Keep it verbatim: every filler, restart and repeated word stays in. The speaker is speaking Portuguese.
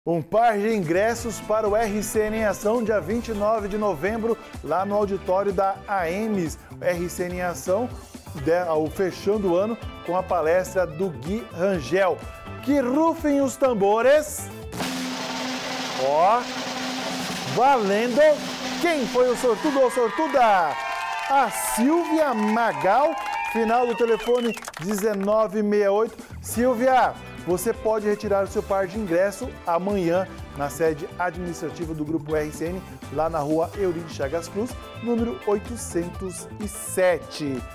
Um par de ingressos para o R C N em Ação, dia vinte e nove de novembro, lá no auditório da A M S. O R C N em Ação, o fechando o ano com a palestra do Gui Rangel. Que rufem os tambores. Ó, valendo. Quem foi o sortudo ou sortuda? A Silvia Magal, final do telefone dezenove sessenta e oito. Silvia, você pode retirar o seu par de ingresso amanhã na sede administrativa do Grupo R C N, lá na rua Eurídice Chagas Cruz, número oitocentos e sete.